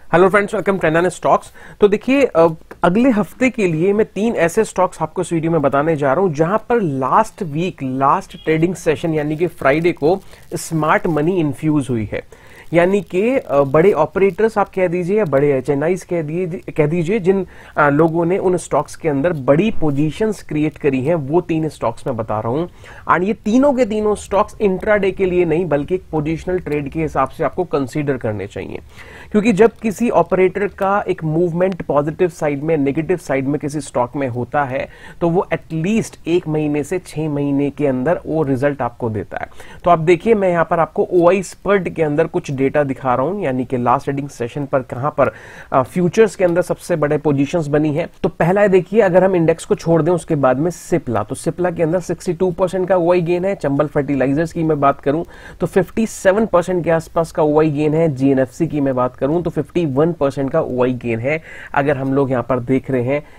Hello friends, welcome to NN stocks. तो देखिए, अगले हफ्ते के लिए मैं 3 ऐसे स्टॉक्स आपको इस वीडियो में बताने जा रहा हूं जहां पर लास्ट ट्रेडिंग सेशन यानी कि फ्राइडे को स्मार्ट मनी इन्फ्यूज हुई है। यानी कि बड़े ऑपरेटर्स आप कह दीजिए या बड़े एचएनआईज कह दीजिए जिन लोगों ने उन स्टॉक्स के अंदर बड़ी पोजीशंस क्रिएट करी हैं, वो 3 स्टॉक्स मैं बता रहा हूं। और ये तीनों के तीनों स्टॉक्स इंट्राडे के लिए नहीं बल्कि एक पोजिशनल ट्रेड के हिसाब से आपको कंसीडर करने चाहिए, क्योंकि जब किसी ऑपरेटर का एक मूवमेंट पॉजिटिव साइड में, नेगेटिव साइड में किसी स्टॉक में होता है तो वो एटलीस्ट 1 महीने से 6 महीने के अंदर वो रिजल्ट आपको देता है। तो आप देखिए, मैं यहां पर आपको ओआई स्पर्ट के अंदर कुछ डेटा दिखा रहा हूं, यानी कि लास्ट ट्रेडिंग सेशन पर कहां पर फ्यूचर्स के अंदर सबसे बड़े पोजीशंस बनी है। तो पहला है, देखिए, अगर हम इंडेक्स को छोड़ दें उसके बाद में सिप्ला, तो सिप्ला के अंदर 62% का ओआई गेन है। चंबल फर्टिलाइजर्स की मैं बात करूं तो 57% के आसपास का ओआई गेन है। जीएनएफसी की मैं बात करूं तो 51% का ओआई गेन है। अगर हम लोग यहां पर देख रहे हैं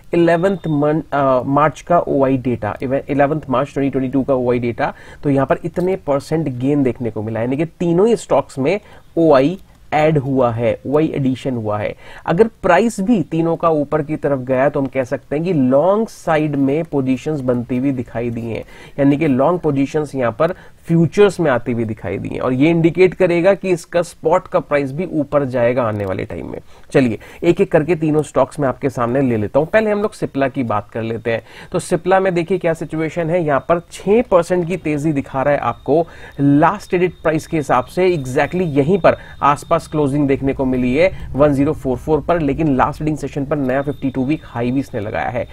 11 मार्च का ओआई डेटा, 11 मार्च 2022 का ओआई डेटा, तो यहां पर इतने परसेंट गेन देखने को मिला है। यानी कि तीनों ही स्टॉक्स में ओआई ऐड हुआ है, ओआई एडिशन हुआ है। अगर प्राइस भी तीनों का ऊपर की तरफ गया तो हम कह सकते हैं कि लॉन्ग साइड में पोजीशंस बनती हुई दिखाई दी हैं, यानी कि लॉन्ग पोजीशंस यहां पर फ्यूचर्स में आती हुई दिखाई दी हैं, और ये इंडिकेट करेगा कि इसका स्पॉट का प्राइस भी ऊपर जाएगा आने वाले टाइम में। चलिए एक एक करके तीनों स्टॉक्स में आपके सामने ले लेता हूं। पहले हम लोग सिप्ला की बात कर लेते हैं। तो सिप्ला में देखिए क्या सिचुएशन है, यहां पर 6% की तेजी दिखा रहा है आपको लास्ट ट्रेडेड प्राइस के हिसाब से। एग्जैक्टली यहीं पर आसपास क्लोजिंग देखने को मिली है 1044 पर, लेकिन लास्ट ट्रेडिंग सेशन पर नया 52 वीक हाई भी इसने लगाया है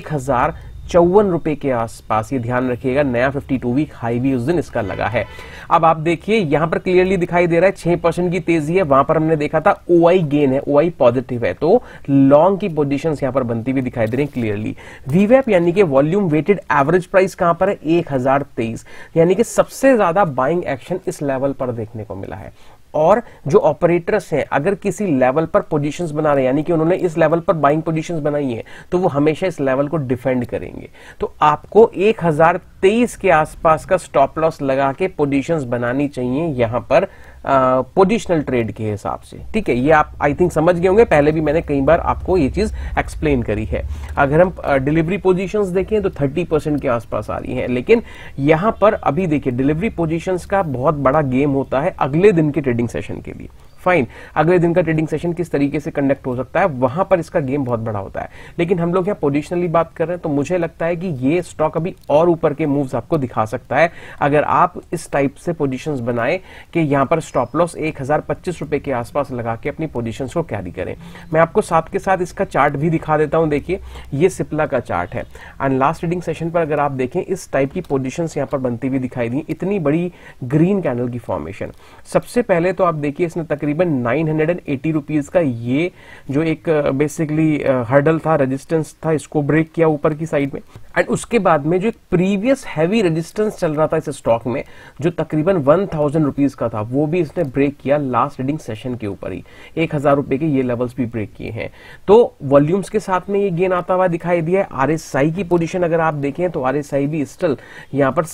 1054 रुपए के आसपास। ये ध्यान रखिएगा, नया 52 वीक हाई भी उस दिन इसका लगा है। अब आप देखिए यहां पर क्लियरली दिखाई दे रहा है 6% की तेजी है। वहां पर हमने देखा था ओआई गेन है, ओआई पॉजिटिव है, तो लॉन्ग की पोजीशंस यहां पर बनती हुई दिखाई दे रही है क्लियरली। वीवैप यानी कि वॉल्यूम वेटेड एवरेज प्राइस कहां पर है 1023, यानी कि सबसे ज्यादा बाइंग एक्शन इस लेवल पर देखने को मिला है। और जो ऑपरेटर्स हैं अगर किसी लेवल पर पोजीशंस बना रहे हैं, यानी कि उन्होंने इस लेवल पर बाइंग पोजीशंस बनाई है, तो वो हमेशा इस लेवल को डिफेंड करेंगे। तो आपको 1023 के आसपास का स्टॉप लॉस लगा के पोजीशंस बनानी चाहिए यहां पर पोजिशनल ट्रेड के हिसाब से। ठीक है, ये आप आई थिंक समझ गए होंगे, पहले भी मैंने कई बार आपको ये चीज एक्सप्लेन करी है। अगर हम डिलीवरी पोजीशंस देखें तो 30% के आसपास आ रही हैं, लेकिन यहां पर अभी देखिए डिलीवरी पोजीशंस का बहुत बड़ा गेम होता है अगले दिन के ट्रेडिंग सेशन के लिए। फाइन, अगले दिन का ट्रेडिंग सेशन किस तरीके से कंडक्ट हो सकता है, वहां पर इसका गेम बहुत बड़ा होता है। लेकिन हम लोग यहाँ पोजिशनली बात कर रहे हैं, तो मुझे लगता है कि ये स्टॉक अभी और ऊपर के मूव्स आपको दिखा सकता है अगर आप इस टाइप से पोजीशंस बनाए कि यहां पर स्टॉप लॉस 1025 रुपए के आसपास लगा के अपनी पोजीशंस को कैरी करें। मैं आपको साथ के साथ इसका चार्ट भी दिखा देता हूं। देखिए ये सिप्ला का चार्ट है, एंड लास्ट ट्रेडिंग सेशन पर अगर आप देखें इस टाइप की पोजीशंस यहां पर बनती हुई दिखाई दी, इतनी बड़ी ग्रीन कैंडल की फॉर्मेशन। सबसे पहले तो आप देखिए इसने तकरीबन 980 रुपीज का ये जो एक बेसिकली हर्डल था, रेजिस्टेंस था, इसको ब्रेक किया ऊपर की साइड में। एंड उसके बाद में जो एक प्रीवियस हैवी रेजिस्टेंस चल रहा था इस स्टॉक में जो तकरीबन 1000 रुपीज का था, वो भी इसने ब्रेक किया लास्ट ट्रेडिंग सेशन के ऊपर ही। 1000 रुपए के ये लेवल्स भी ब्रेक किए हैं। तो वॉल्यूम्स के साथ में ये गेन आता हुआ दिखाई दिया है। आरएसआई की पोजीशन अगर आप देखें तो आरएसआई भी स्टिल यहां पर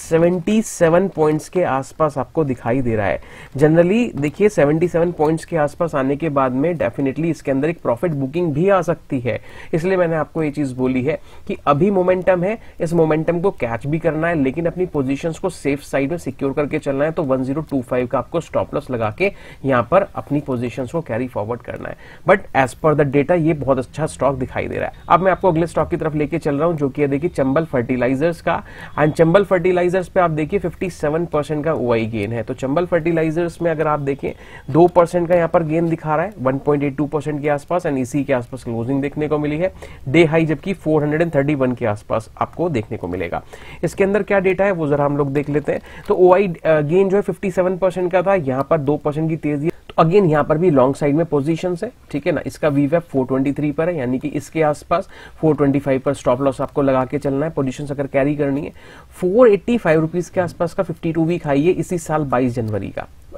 77 पॉइंट्स के आसपास आपको दिखाई दे रहा है। जनरली देखिए 77 पॉइंट्स के आसपास आने के बाद में डेफिनेटली इसके अंदर एक प्रॉफिट बुकिंग भी आ सकती है। इसलिए मैंने आपको ये चीज बोली है कि अभी मोमेंटम है, इस मोमेंटम को कैच भी करना है, लेकिन अपनी पोजीशंस को सेफ साइड में सिक्योर करके चलना है। तो 1025 का आपको स्टॉप लॉस लगा के यहां पर अपनी पोजीशंस को कैरी फॉरवर्ड करना है। But as per the data ये बहुत अच्छा स्टॉक दिखाई दे रहा है। अब मैं आपको अगले स्टॉक की तरफ लेके चल रहा हूं, जो कि देखिए चंबल फर्टिलाइजर्स का। एंड चंबल फर्टिलाइजर्स पे आप देखिए 57% का ओआई गेन है। तो चंबल फर्टिलाइजर्स में अगर आप देखें 2% का यहां पर गेन दिखा रहा है 1.82% के आसपास, एंड इसी के आसपास क्लोजिंग देखने को मिली है। डे हाई जबकि 431 के आसपास आपको देखने को मिलेगा। इसके अंदर क्या डेटा है वो जरा हम लोग देख लेते हैं। तो ओआई गेन जो है 57% का था, यहां पर 2% की तेजी। तो अगेन यहां पर भी लॉन्ग साइड में पोजीशंस है, ठीक है ना। इसका वीवैप 423 पर है, यानी कि इसके आसपास 425 पर स्टॉप लॉस आपको लगा के चलना है पोजीशंस अगर कैरी करनी है। 485 रुपीज के आसपास का 52 वीक हाई है इसी साल 20 जनवरी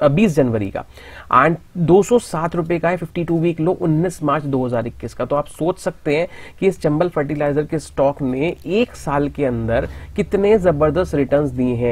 का, एंड 207 रुपए का है 52 वीक लो 19 मार्च 2021 का। तो आप सोच सकते हैं कि इस चंबल फर्टिलाइजर के स्टॉक ने एक साल के अंदर कितने जबरदस्त रिटर्न्स दिए हैं।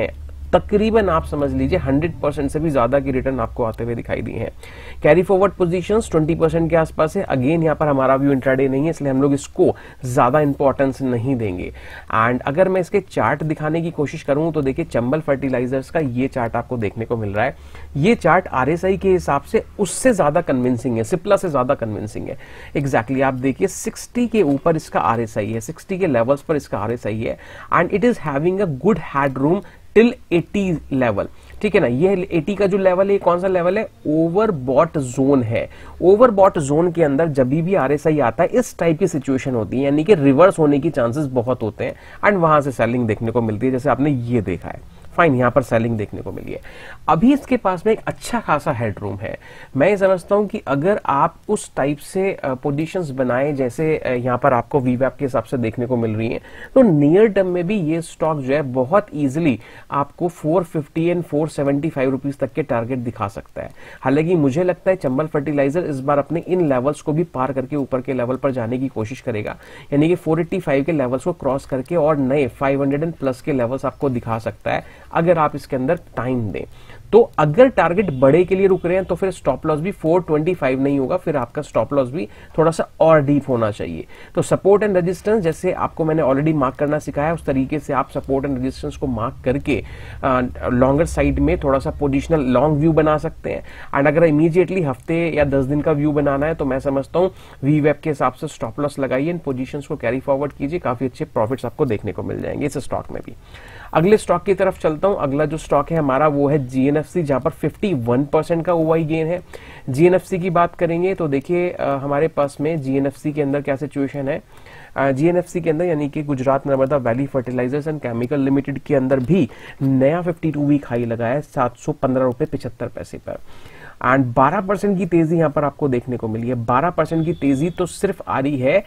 तकरीबन आप समझ लीजिए 100% से भी ज्यादा की रिटर्न आपको आते हुए दिखाई दिए हैं। कैरी फॉरवर्ड पोजीशंस 20% के आसपास है। अगेन यहाँ पर हमारा व्यू इंट्राडे नहीं है, इसलिए हम लोग इसको ज्यादा इंपॉर्टेंस नहीं देंगे। एंड अगर मैं इसके चार्ट दिखाने की कोशिश करूं तो देखिए चंबल फर्टिलाइजर्स का ये चार्ट आपको देखने को मिल रहा है। ये चार्ट आरएसआई के हिसाब से उससे ज्यादा कन्विंसिंग है, सिप्ला से ज्यादा कन्विंसिंग है। एग्जैक्टली आप देखिए 60 के ऊपर इसका आरएसआई है, 60 के लेवल्स पर इसका आरएसआई है and it is having a good headroom till 80 level. ठीक है ना, ये 80 का जो लेवल है कौन सा लेवल है, ओवरबॉट जोन है। ओवरबॉट जोन के अंदर जब भी आरएसआई आता है इस टाइप की सिचुएशन होती है, यानी कि रिवर्स होने की चांसेस बहुत होते हैं एंड वहां से सेलिंग देखने को मिलती है, जैसे आपने ये देखा है। फाइन, यहां पर सेलिंग देखने को मिली है। अभी इसके पास में एक अच्छा खासा हेडरूम है। मैं समझता हूं कि अगर आप उस टाइप से पोजीशंस बनाएं जैसे यहां पर आपको वीवैप के हिसाब से देखने को मिल रही हैं, तो नियर टर्म में भी ये स्टॉक जो है बहुत इजीली आपको 450 एंड 475 रुपीज तक के टारगेट दिखा सकता है। हालांकि मुझे लगता है चंबल फर्टिलाइजर इस बार अपने इन लेवल्स को भी पार करके ऊपर के लेवल पर जाने की कोशिश करेगा, यानी कि 485 के लेवल्स को क्रॉस करके और नए 500 एंड प्लस के लेवल्स आपको दिखा सकता है अगर आप इसके अंदर टाइम दें। तो अगर टारगेट बड़े के लिए रुक रहे हैं तो फिर स्टॉप लॉस भी 425 नहीं होगा, फिर आपका स्टॉप लॉस भी थोड़ा सा और डीप होना चाहिए। तो सपोर्ट एंड रेजिस्टेंस जैसे आपको मैंने ऑलरेडी मार्क करना सिखाया उस तरीके से आप सपोर्ट एंड रेजिस्टेंस को मार्क करके लॉन्गर साइड में थोड़ा सा पोजिशनल लॉन्ग व्यू बना सकते हैं। एंड अगर इमीडिएटली हफ्ते या 10 दिन का व्यू बनाना है तो मैं समझता हूं वीवेब के हिसाब से स्टॉप लॉस लगाइए, इन पोजीशंस को कैरी फॉरवर्ड कीजिए, काफी अच्छे प्रॉफिट्स आपको देखने को मिल जाएंगे इस स्टॉक में भी। अगले स्टॉक की तरफ चलता हूं। अगला जो स्टॉक है हमारा वो है जीएनएफसी, जहां पर 51% का ओआई गेन है। जीएनएफसी की बात करेंगे तो देखिए हमारे पास में जीएनएफसी के अंदर क्या सिचुएशन है। जीएनएफसी के अंदर यानी कि Gujarat Narmada valley fertilisers and chemical limited के अंदर भी नया 52 वीक हाई लगा है 715 रुपए 75 पैसे पर। एंड 12% की तेजी यहां पर आपको देखने को मिली है। 12% की तेजी तो सिर्फ आ रही है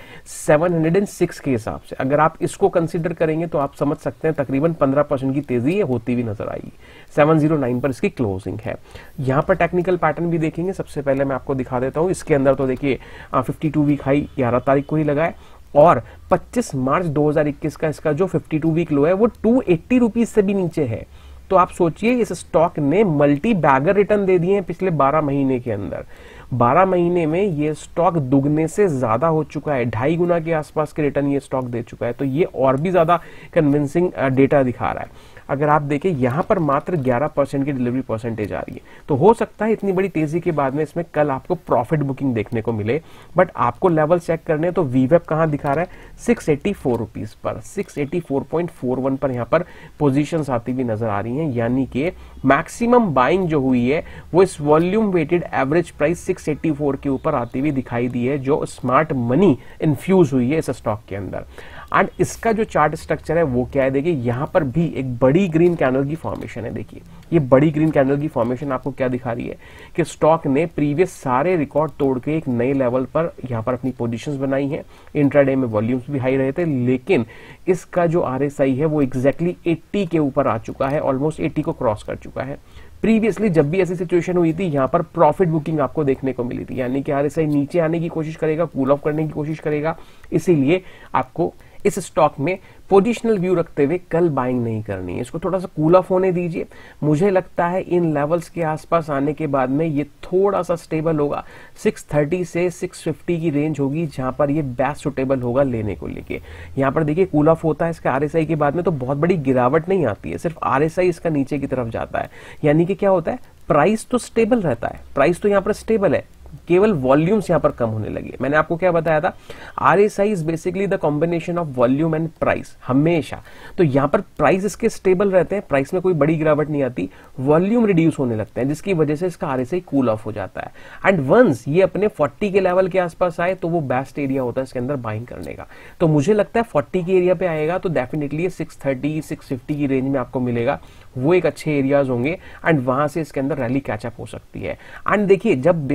706 के हिसाब से। अगर आप इसको कंसीडर करेंगे तो आप समझ सकते हैं तकरीबन 15% की तेजी ये होती हुई नजर आएगी। 709 पर इसकी क्लोजिंग है। यहां पर टेक्निकल पैटर्न भी देखेंगे, सबसे पहले मैं आपको दिखा देता हूं। इसके अंदर तो देखिए 52 वीक हाई 11 तारीख को ही लगा है और 25 मार्च 2021 का इसका जो 52 वीक लो है वो 280 रुपीज से भी नीचे है। तो आप सोचिए इस स्टॉक ने मल्टी बैगर रिटर्न दे दिए हैं पिछले 12 महीने के अंदर। 12 महीने में ये स्टॉक दुगने से ज्यादा हो चुका है, 2.5 गुना के आसपास के रिटर्न ये स्टॉक दे चुका है। तो ये और भी ज्यादा कन्विंसिंग डेटा दिखा रहा है। अगर आप देखें यहां पर मात्र 11% की डिलीवरी परसेंटेज आ रही है, तो हो सकता है इतनी बड़ी तेजी के बाद में इसमें कल आपको प्रॉफिट बुकिंग देखने को मिले। बट आपको लेवल चेक करने तो वीवेब कहां दिखा रहा है 684 रुपीज पर, 684.41 पर यहां पर पोजीशंस आती हुई नजर आ रही हैं। यानी कि मैक्सिमम बाइंग जो हुई है वो इस वॉल्यूम वेटेड एवरेज प्राइस 684 के ऊपर आती हुई दिखाई दी है, जो स्मार्ट मनी इन्फ्यूज हुई है इस स्टॉक के अंदर। एंड इसका जो चार्ट स्ट्रक्चर है वो क्या है, देखिए यहां पर भी एक बड़ी ग्रीन कैंडल की फॉर्मेशन है। देखिए ये बड़ी ग्रीन कैंडल की फॉर्मेशन आपको क्या दिखा रही है कि स्टॉक ने प्रीवियस सारे रिकॉर्ड तोड़ के एक नए लेवल पर यहां पर अपनी पोजीशंस बनाई हैं। इंट्राडे में वॉल्यूम्स भी हाई रहे थे, लेकिन इसका जो आरएसआई है वो एग्जैक्टली 80 के ऊपर आ चुका है, ऑलमोस्ट 80 को क्रॉस कर चुका है। प्रीवियसली जब भी ऐसी सिचुएशन हुई थी यहां पर प्रॉफिट बुकिंग आपको देखने को मिली थी, यानी कि आरएसआई नीचे आने की कोशिश करेगा, कूल ऑफ करने की कोशिश करेगा। इसीलिए आपको इस स्टॉक में पोजिशनल व्यू रखते हुए कल बाइंग नहीं करनी है, इसको थोड़ा सा कूल ऑफ होने दीजिए। मुझे लगता है इन लेवल्स के आसपास आने के बाद में ये थोड़ा सा स्टेबल होगा। 630 से 650 की रेंज होगी जहां पर ये बेस्ट सुटेबल होगा लेने को लेके। यहां पर देखिए कूल ऑफ होता है इसका आरएसआई के बाद में तो बहुत बड़ी गिरावट नहीं आती है, सिर्फ आरएसआई इसका नीचे की तरफ जाता है। यानी कि क्या होता है, प्राइस तो स्टेबल रहता है, प्राइस तो यहां पर स्टेबल है, केवल वॉल्यूम्स यहां पर कम होने लगे। मैंने आपको क्या बताया था, RSI is basically the combination of volume and price हमेशा। तो यहां पर प्राइस इसके स्टेबल रहते हैं, प्राइस में कोई बड़ी गिरावट नहीं आती, वॉल्यूम रिड्यूस होने लगते हैं जिसकी वजह से इसका आरएसआई कूल ऑफ हो जाता है। एंड वंस ये अपने 40 के लेवल के आसपास आए तो वो बेस्ट एरिया होता है इसके अंदर बाइंग करने का। तो मुझे लगता है 40 के एरिया पे आएगा तो डेफिनेटली 630 650 की रेंज में आपको मिलेगा, वो एक अच्छे एरियाज होंगे एंड वहां से इसके अंदर रैली कैचअप हो सकती है। एंड देखिए जब बेसिकली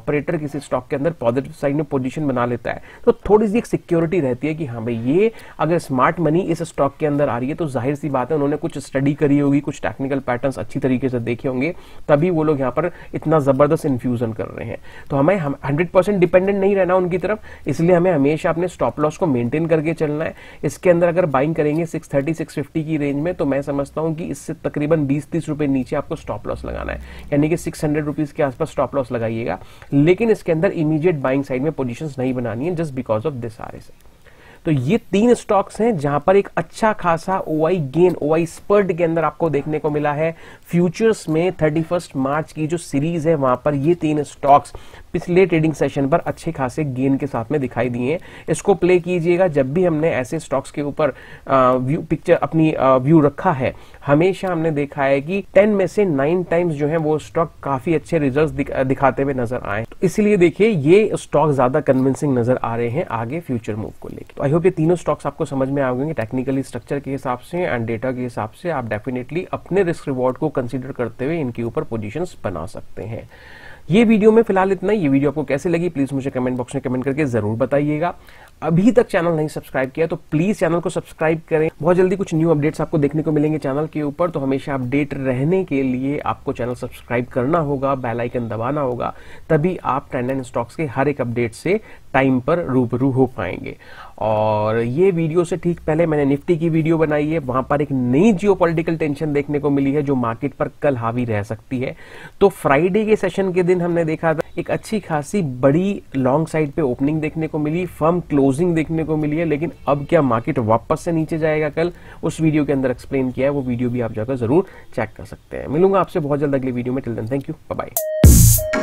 ऑपरेटर किसी स्टॉक के अंदर पॉजिटिव साइड में पोजीशन बना लेता है तो थोड़ी सी एक सिक्योरिटी रहती है कि हाँ भाई ये अगर स्मार्ट मनी इस स्टॉक के अंदर आ रही है तो जाहिर सी बात है उन्होंने कुछ स्टडी करी होगी, कुछ टेक्निकल पैटर्न्स अच्छी तरीके से देखे होंगे, तभी वो लोग यहाँ पर इतना जबरदस्त इन्फ्यूजन कर रहे हैं। तो हमें 100% डिपेंडेंट नहीं रहना उनकी तरफ, इसलिए हमें हमेशा अपने स्टॉप लॉस को मेंटेन करके चलना है। इसके अंदर अगर बाइंग करेंगे 630 650 की रेंज में तो मैं समझता हूं कि इससे तकरीबन 20-30 रुपए नीचे आपको स्टॉप लॉस लगाना है, यानी कि 600 रुपीज के आसपास स्टॉप लॉस लगाइएगा। लेकिन इसके अंदर इमीडिएट बाइंग साइड में पोजीशंस नहीं बनानी है just because of this RSI। तो ये 3 स्टॉक्स हैं जहां पर एक अच्छा खासा OI गेन, OI स्पर्ट के अंदर आपको देखने को मिला है। फ्यूचर्स में 31 मार्च की जो सीरीज है वहां पर ये 3 स्टॉक्स पिछले ट्रेडिंग सेशन पर अच्छे खासे गेन के साथ में दिखाई दिए हैं। इसको प्ले कीजिएगा जब भी हमने ऐसे स्टॉक्स के ऊपर व्यू पिक्चर अपनी व्यू रखा है, हमेशा हमने देखा है कि 10 में से 9 टाइम्स जो है वो स्टॉक काफी अच्छे रिजल्ट्स दिखाते हुए नजर आए। तो इसलिए देखिए ये स्टॉक ज्यादा कन्विंसिंग नजर आ रहे हैं आगे फ्यूचर मूव को लेकर। तो आई होप ये तीनों स्टॉक्स आपको समझ में आ गए टेक्निकली स्ट्रक्चर के हिसाब से एंड डेटा के हिसाब से। आप डेफिनेटली अपने रिस्क रिवॉर्ड को कंसीडर करते हुए इनके ऊपर पोजीशंस बना सकते हैं। ये वीडियो में फिलहाल इतना ही। ये वीडियो आपको कैसे लगी प्लीज मुझे कमेंट बॉक्स में कमेंट करके जरूर बताइएगा। अभी तक चैनल नहीं सब्सक्राइब किया तो प्लीज चैनल को सब्सक्राइब करें। बहुत जल्दी कुछ न्यू अपडेट्स आपको देखने को मिलेंगे चैनल के ऊपर, तो हमेशा अपडेट रहने के लिए आपको चैनल सब्सक्राइब करना होगा, बेल आइकन दबाना होगा, तभी आप ट्रेंड एंड स्टॉक्स के हर एक अपडेट से टाइम पर रूबरू हो पाएंगे। और ये वीडियो से ठीक पहले मैंने निफ्टी की वीडियो बनाई है, वहां पर एक नई जियोपॉलिटिकल टेंशन देखने को मिली है जो मार्केट पर कल हावी रह सकती है। तो फ्राइडे के सेशन के दिन हमने देखा था एक अच्छी खासी बड़ी लॉन्ग साइड पे ओपनिंग देखने को मिली, फर्म क्लोजिंग देखने को मिली है, लेकिन अब क्या मार्केट वापस से नीचे जाएगा कल, उस वीडियो के अंदर एक्सप्लेन किया है। वो वीडियो भी आप जाकर जरूर चेक कर सकते हैं। मिलूंगा आपसे बहुत जल्द अगली वीडियो में। Till then thank you, bye bye.